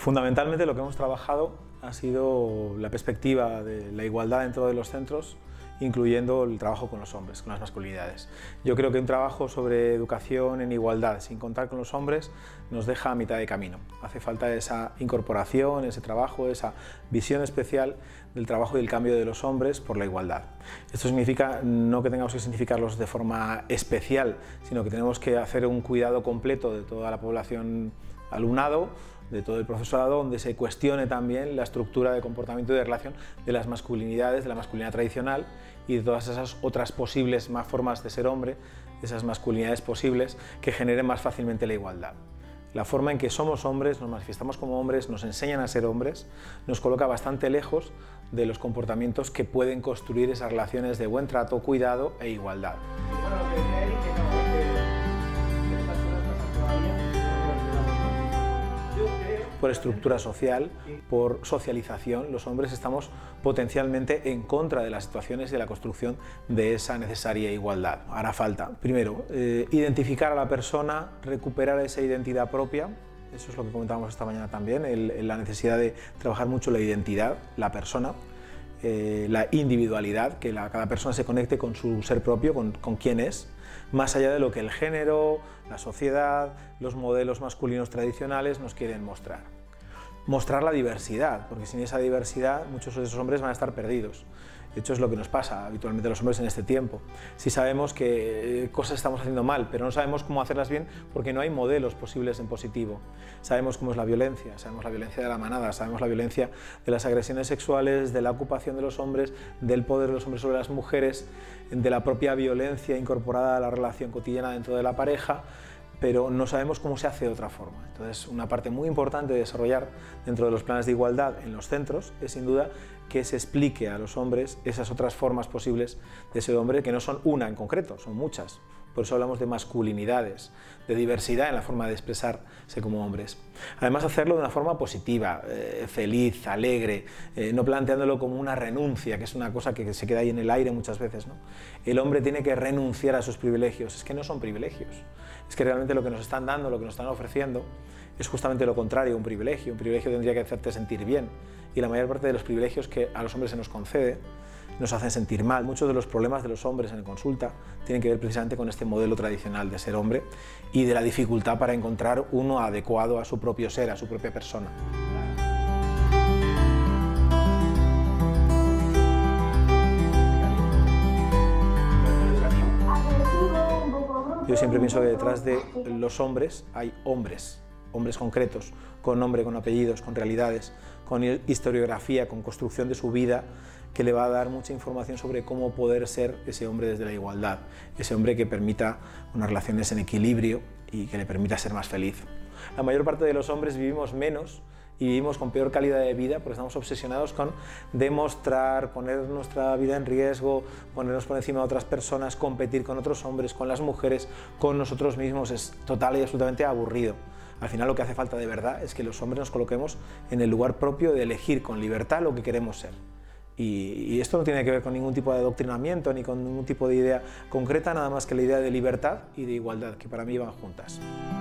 Fundamentalmente lo que hemos trabajado ha sido la perspectiva de la igualdad dentro de los centros, incluyendo el trabajo con los hombres, con las masculinidades. Yo creo que un trabajo sobre educación en igualdad, sin contar con los hombres, nos deja a mitad de camino. Hace falta esa incorporación, ese trabajo, esa visión especial del trabajo y el cambio de los hombres por la igualdad. Esto significa no que tengamos que significarlos de forma especial, sino que tenemos que hacer un cuidado completo de toda la población alumnado, de todo el profesorado, donde se cuestione también la estructura de comportamiento y de relación de las masculinidades, de la masculinidad tradicional y de todas esas otras posibles más formas de ser hombre, esas masculinidades posibles que generen más fácilmente la igualdad. La forma en que somos hombres, nos manifestamos como hombres, nos enseñan a ser hombres, nos coloca bastante lejos de los comportamientos que pueden construir esas relaciones de buen trato, cuidado e igualdad. Por estructura social, por socialización, los hombres estamos potencialmente en contra de las situaciones y de la construcción de esa necesaria igualdad. Hará falta, primero, identificar a la persona, recuperar esa identidad propia. Eso es lo que comentábamos esta mañana también, la necesidad de trabajar mucho la identidad, la persona, la individualidad, que cada persona se conecte con su ser propio, con quién es, más allá de lo que el género, la sociedad, los modelos masculinos tradicionales nos quieren mostrar. Mostrar la diversidad, porque sin esa diversidad muchos de esos hombres van a estar perdidos. De hecho, es lo que nos pasa habitualmente a los hombres en este tiempo. Si sabemos que cosas estamos haciendo mal, pero no sabemos cómo hacerlas bien porque no hay modelos posibles en positivo. Sabemos cómo es la violencia, sabemos la violencia de la manada, sabemos la violencia de las agresiones sexuales, de la ocupación de los hombres, del poder de los hombres sobre las mujeres, de la propia violencia incorporada a la relación cotidiana dentro de la pareja, pero no sabemos cómo se hace de otra forma. Entonces, una parte muy importante de desarrollar dentro de los planes de igualdad en los centros es sin duda que se explique a los hombres esas otras formas posibles de ser hombre, que no son una en concreto, son muchas. Por eso hablamos de masculinidades, de diversidad en la forma de expresarse como hombres. Además, hacerlo de una forma positiva, feliz, alegre, no planteándolo como una renuncia, que es una cosa que se queda ahí en el aire muchas veces, ¿no? El hombre tiene que renunciar a sus privilegios. Es que no son privilegios, es que realmente lo que nos están dando, lo que nos están ofreciendo, es justamente lo contrario, un privilegio. Un privilegio tendría que hacerte sentir bien, y la mayor parte de los privilegios que a los hombres se nos concede nos hacen sentir mal. Muchos de los problemas de los hombres en consulta tienen que ver precisamente con este modelo tradicional de ser hombre y de la dificultad para encontrar uno adecuado a su propio ser, a su propia persona. Yo siempre pienso que detrás de los hombres hay hombres concretos, con nombre, con apellidos, con realidades, con historiografía, con construcción de su vida, que le va a dar mucha información sobre cómo poder ser ese hombre desde la igualdad, ese hombre que permita unas relaciones en equilibrio y que le permita ser más feliz. La mayor parte de los hombres vivimos menos y vivimos con peor calidad de vida porque estamos obsesionados con demostrar, poner nuestra vida en riesgo, ponernos por encima de otras personas, competir con otros hombres, con las mujeres, con nosotros mismos. Es total y absolutamente aburrido. Al final lo que hace falta de verdad es que los hombres nos coloquemos en el lugar propio de elegir con libertad lo que queremos ser. Y esto no tiene que ver con ningún tipo de adoctrinamiento ni con ningún tipo de idea concreta, nada más que la idea de libertad y de igualdad, que para mí van juntas.